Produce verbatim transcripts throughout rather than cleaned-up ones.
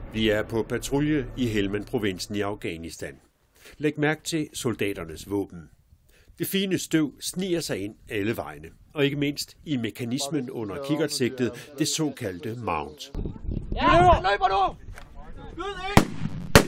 Vi er på patrulje i Helmand-provinsen i Afghanistan. Læg mærke til soldaternes våben. Det fine støv sniger sig ind alle vegne, og ikke mindst i mekanismen under kikkertsigtet, det såkaldte mount. Ja, løber nu! Skyd ind!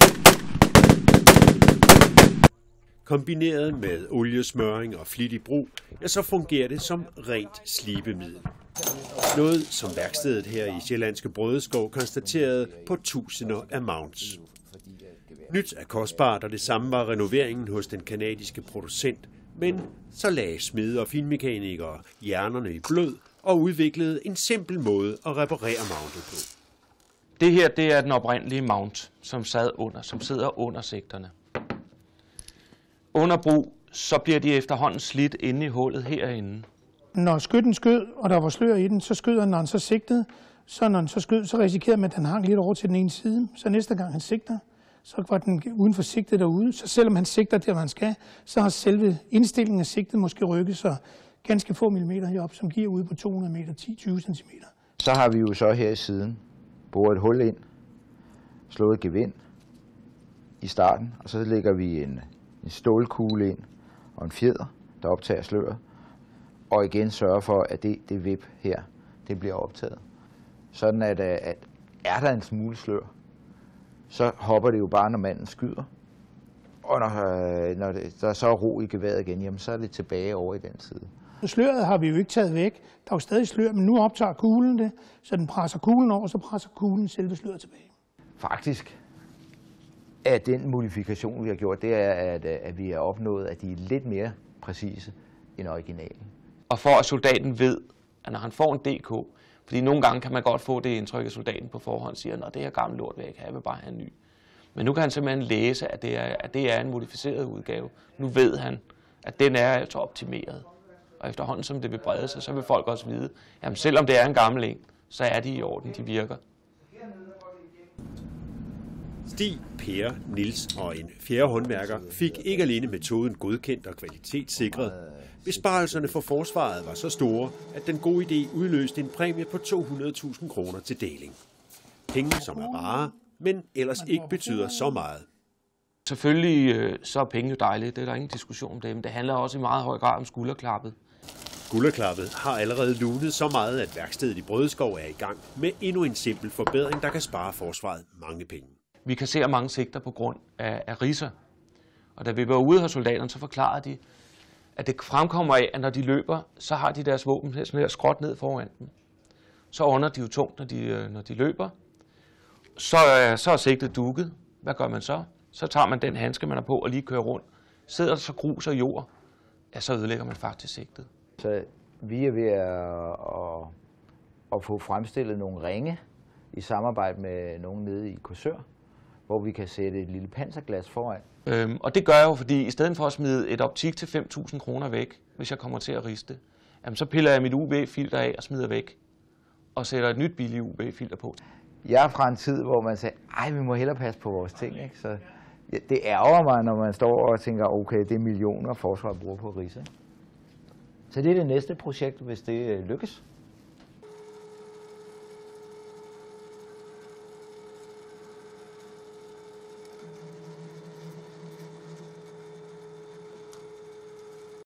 Kombineret med oliesmøring og flittig brug, ja, så fungerer det som rent slibemiddel. Noget, som værkstedet her i Sjællandske Brødeskov konstaterede på tusinder af mounts. Nyt er kostbart, og det samme var renoveringen hos den kanadiske producent, men så lagde smede og finmekanikere hjernerne i blød og udviklede en simpel måde at reparere mountet på. Det her, det er den oprindelige mount, som sad under, som sidder under sigterne. Under brug, så bliver de efterhånden slidt inde i hullet herinde. Når skytten skød, og der var slør i den, så skød han, når han så sigtede. Så når han så skød, så risikerede man, at den hang lidt over til den ene side. Så næste gang han sigter, så var den uden for sigtet derude. Så selvom han sigter der, hvor han skal, så har selve indstillingen af sigtet måske rykket sig ganske få millimeter herop, som giver ude på to hundrede meter, ti til tyve centimeter. Så har vi jo så her i siden boret et hul ind, slået et gevind i starten, og så lægger vi en, en stålkugle ind og en fjeder, der optager sløret. Og igen sørge for, at det, det vip her, det bliver optaget. Sådan at, at er der en smule slør, så hopper det jo bare, når manden skyder. Og når, når det, der så er ro i geværet igen, jamen, så er det tilbage over i den side. Sløret har vi jo ikke taget væk. Der er jo stadig slør, men nu optager kuglen det, så den presser kuglen over, så presser kuglen selve sløret tilbage. Faktisk er den modifikation, vi har gjort, det er, at, at vi har opnået, at de er lidt mere præcise end originalen. Og for at soldaten ved, at når han får en D K, fordi nogle gange kan man godt få det indtryk, at soldaten på forhånd siger, at det her gamle lort vil jeg ikke have, jeg vil bare have en ny. Men nu kan han simpelthen læse, at det er, at det er en modificeret udgave. Nu ved han, at den er altså optimeret. Og efterhånden som det vil brede sig, så vil folk også vide, at selvom det er en gammel en, så er de i orden, de virker. Stig, Per, Nils og en fjerde håndværker fik ikke alene metoden godkendt og kvalitetssikret. Besparelserne for forsvaret var så store, at den gode idé udløste en præmie på to hundrede tusind kroner til deling. Penge, som er rare, men ellers ikke betyder så meget. Selvfølgelig øh, så er penge jo dejligt, det er der ingen diskussion om det, men det handler også i meget høj grad om skulderklappet. Skulderklappet har allerede lunet så meget, at værkstedet i Brødeskov er i gang med endnu en simpel forbedring, der kan spare forsvaret mange penge. Vi kan se mange sigter på grund af, af ridser, og da vi var ude hos soldaterne, så forklarede de, at det fremkommer af, at når de løber, så har de deres våben her, sådan her skråt ned foran dem. Så ånder de jo tungt, når de, når de løber. Så, så er sigtet dukket. Hvad gør man så? Så tager man den handske, man har på, og lige kører rundt. Sidder der så grus og jord, ja, så ødelægger man faktisk sigtet. Så vi er ved at, at, at få fremstillet nogle ringe i samarbejde med nogen nede i Korsør, hvor vi kan sætte et lille panserglas foran. Øhm, og det gør jeg jo, fordi i stedet for at smide et optik til fem tusind kroner væk, hvis jeg kommer til at riste, jamen, så piller jeg mit U V-filter af og smider væk, og sætter et nyt billigt U V-filter på. Jeg er fra en tid, hvor man sagde, ej, vi må hellere passe på vores ting, ikke? Så ja, det ærger mig, når man står og tænker, okay, det er millioner forsvaret bruger på ridse. Så det er det næste projekt, hvis det lykkes.